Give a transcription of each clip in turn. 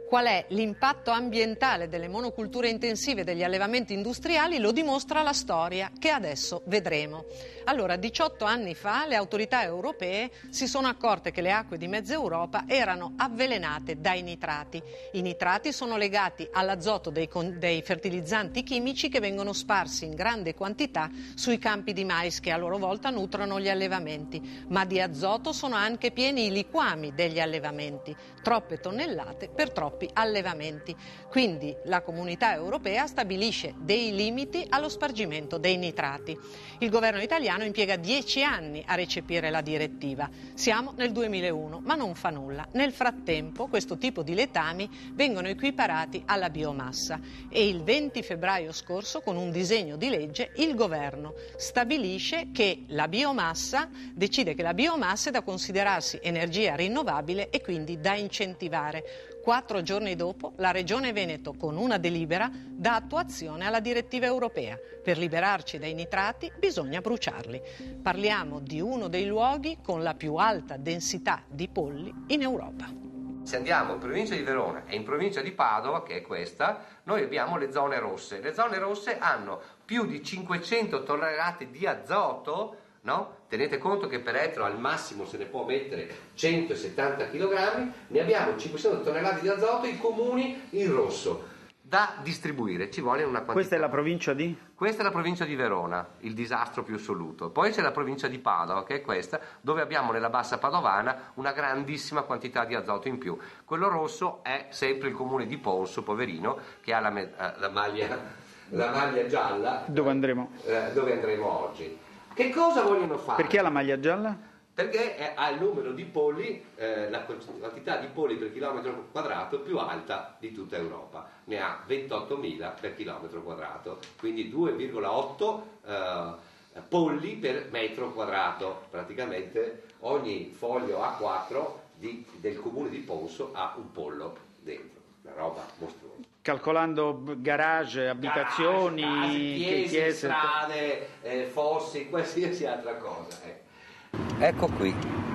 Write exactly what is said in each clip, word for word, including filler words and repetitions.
Qual è l'impatto ambientale delle monoculture intensive degli allevamenti industriali lo dimostra la storia che adesso vedremo. Allora, diciotto anni fa le autorità europee si sono accorte che le acque di mezza Europa erano avvelenate dai nitrati. I nitrati sono legati all'azoto dei, dei fertilizzanti chimici che vengono sparsi in grande quantità sui campi di mais che a loro volta nutrono gli allevamenti, ma di azoto sono anche pieni i liquami degli allevamenti, troppe tonnellate per troppi allevamenti. Quindi la Comunità Europea stabilisce dei limiti allo spargimento dei nitrati. Il governo italiano impiega dieci anni a recepire la direttiva. Siamo nel duemilauno, ma non fa nulla. Nel frattempo questo tipo di letami vengono equiparati alla biomassa e il venti febbraio scorso, con un disegno di legge, il governo stabilisce che la biomassa, decide che la biomassa è da considerarsi energia rinnovabile e quindi da incentivare. Quattro giorni dopo, la Regione Veneto, con una delibera, dà attuazione alla direttiva europea. Per liberarci dai nitrati bisogna bruciarli. Parliamo di uno dei luoghi con la più alta densità di polli in Europa. Se andiamo in provincia di Verona e in provincia di Padova, che è questa, noi abbiamo le zone rosse. Le zone rosse hanno più di cinquecento tonnellate di azoto. No? Tenete conto che per ettaro al massimo se ne può mettere centosettanta chilogrammi, ne abbiamo cinquecento tonnellate di azoto, i comuni in rosso, da distribuire, ci vuole una quantità. Questa è la provincia di? Questa è la provincia di Verona, il disastro più assoluto. Poi c'è la provincia di Padova, che è questa, dove abbiamo nella bassa padovana una grandissima quantità di azoto in più. Quello rosso è sempre il comune di Ponso, poverino, che ha la, me- la, maglia, la maglia gialla. Dove andremo? Eh, dove andremo oggi. Che cosa vogliono fare? Perché ha la maglia gialla? Perché è, ha il numero di polli, eh, la quantità di polli per chilometro quadrato più alta di tutta Europa. Ne ha ventottomila per chilometro quadrato, quindi due virgola otto eh, polli per metro quadrato. Praticamente ogni foglio A quattro di, del comune di Ponso ha un pollo dentro, una roba mostruosa. Calcolando garage, abitazioni, garage, case, chiese, chiese, strade, eh, fossi, qualsiasi altra cosa. Eh. Ecco qui,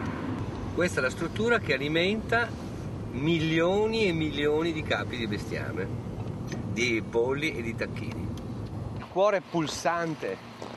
questa è la struttura che alimenta milioni e milioni di capi di bestiame, di polli e di tacchini. Il cuore pulsante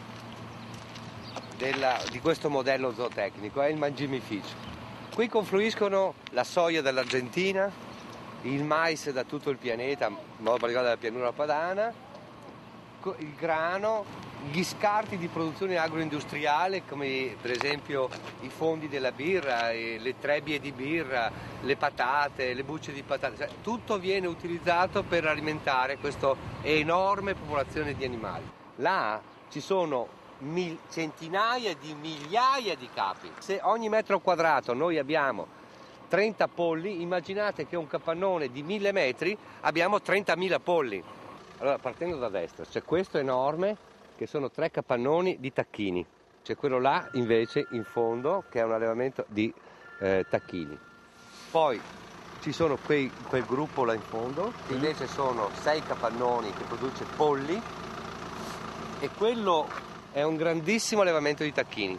della, di questo modello zootecnico è il mangimificio. Qui confluiscono la soia dall'Argentina, il mais da tutto il pianeta, in modo particolare dalla pianura padana, il grano, gli scarti di produzione agroindustriale come per esempio i fondi della birra, le trebbie di birra, le patate, le bucce di patate, cioè, tutto viene utilizzato per alimentare questa enorme popolazione di animali. Là ci sono mil- centinaia di migliaia di capi. Se ogni metro quadrato noi abbiamo trenta polli, immaginate che un capannone di mille metri abbiamo trentamila polli. Allora, partendo da destra, c'è questo enorme che sono tre capannoni di tacchini, c'è quello là invece in fondo che è un allevamento di eh, tacchini. Poi ci sono quei, quel gruppo là in fondo che invece sono sei capannoni che produce polli e quello è un grandissimo allevamento di tacchini.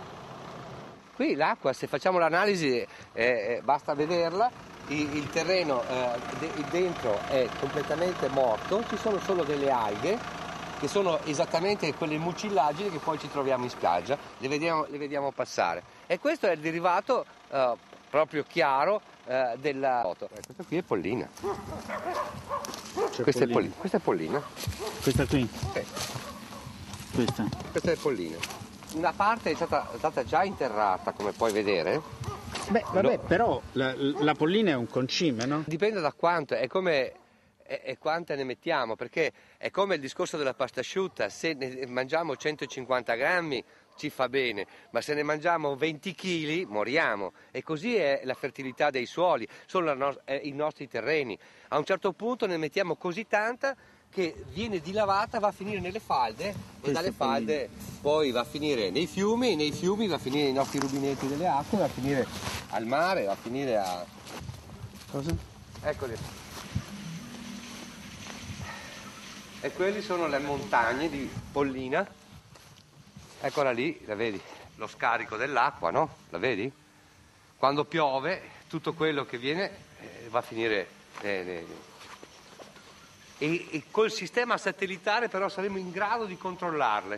Qui l'acqua, se facciamo l'analisi, eh, eh, basta vederla, il, il terreno eh, de, dentro è completamente morto, ci sono solo delle alghe che sono esattamente quelle mucillagini che poi ci troviamo in spiaggia, le vediamo, le vediamo passare. E questo è il derivato eh, proprio chiaro eh, della foto. Eh, questa qui è pollina. Questa pollina. È pollina. Questa è pollina. Questa qui? Sì. Questa? Questa è pollina. Una parte è stata, è stata già interrata, come puoi vedere. Beh, vabbè, no. Però la, la pollina è un concime, no? Dipende da quanto, è come è, è quante ne mettiamo, perché è come il discorso della pasta asciutta, se ne mangiamo centocinquanta grammi ci fa bene, ma se ne mangiamo venti chili moriamo. E così è la fertilità dei suoli, sono no- i nostri terreni. A un certo punto ne mettiamo così tanta che viene dilavata, va a finire nelle falde e dalle falde poi va a finire nei fiumi, nei fiumi va a finire nei nostri rubinetti delle acque, va a finire al mare, va a finire a... Cosa? Eccoli. E quelli sono le montagne di pollina. Eccola lì, la vedi? Lo scarico dell'acqua, no? La vedi? Quando piove tutto quello che viene eh, va a finire Eh, eh, e, e col sistema satellitare però saremo in grado di controllarle.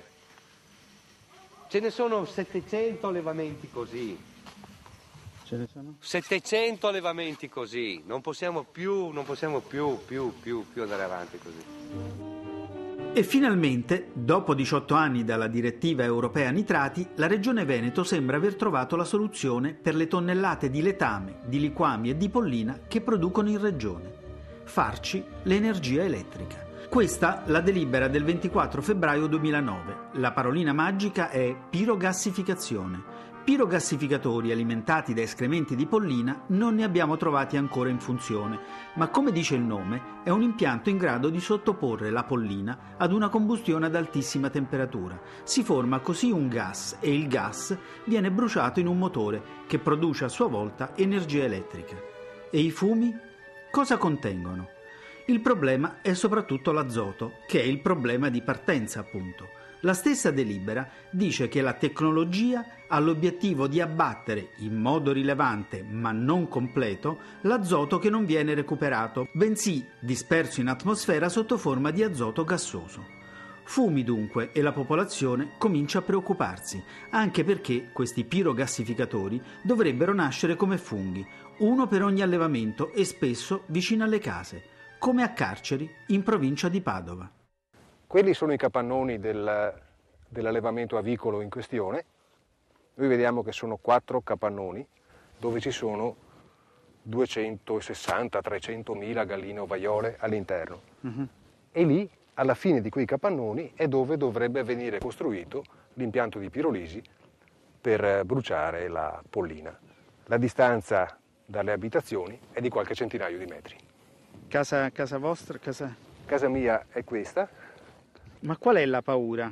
Ce ne sono settecento allevamenti così. Ce ne sono? settecento allevamenti così. Non possiamo più, non possiamo più, più, più, più andare avanti così. E finalmente, dopo diciotto anni dalla direttiva europea nitrati, la Regione Veneto sembra aver trovato la soluzione per le tonnellate di letame, di liquami e di pollina che producono in Regione: farci l'energia elettrica. Questa la delibera del ventiquattro febbraio duemilanove. La parolina magica è pirogassificazione. Pirogassificatori alimentati da escrementi di pollina non ne abbiamo trovati ancora in funzione, ma come dice il nome, è un impianto in grado di sottoporre la pollina ad una combustione ad altissima temperatura. Si forma così un gas e il gas viene bruciato in un motore che produce a sua volta energia elettrica. E i fumi? Cosa contengono? Il problema è soprattutto l'azoto, che è il problema di partenza, appunto. La stessa delibera dice che la tecnologia ha l'obiettivo di abbattere in modo rilevante, ma non completo, l'azoto che non viene recuperato, bensì disperso in atmosfera sotto forma di azoto gassoso. Fumi dunque, e la popolazione comincia a preoccuparsi, anche perché questi pirogassificatori dovrebbero nascere come funghi, uno per ogni allevamento e spesso vicino alle case, come a Carceri, in provincia di Padova. Quelli sono i capannoni del, dell'allevamento avicolo in questione. Noi vediamo che sono quattro capannoni dove ci sono duecentosessanta trecentomila galline ovaiole all'interno. Uh-huh. E lì, alla fine di quei capannoni, è dove dovrebbe venire costruito l'impianto di pirolisi per bruciare la pollina. La distanza dalle abitazioni è di qualche centinaio di metri. Casa, casa vostra? Casa... Casa mia è questa. Ma qual è la paura?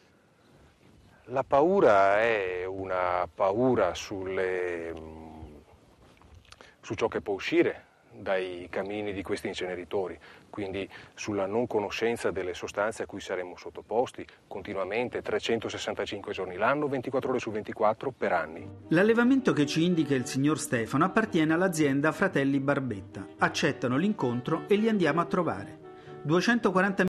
La paura è una paura sulle, su ciò che può uscire dai camini di questi inceneritori, quindi sulla non conoscenza delle sostanze a cui saremo sottoposti continuamente, trecentosessantacinque giorni l'anno, ventiquattro ore su ventiquattro, per anni. L'allevamento che ci indica il signor Stefano appartiene all'azienda Fratelli Barbetta. Accettano l'incontro e li andiamo a trovare. duecentoquaranta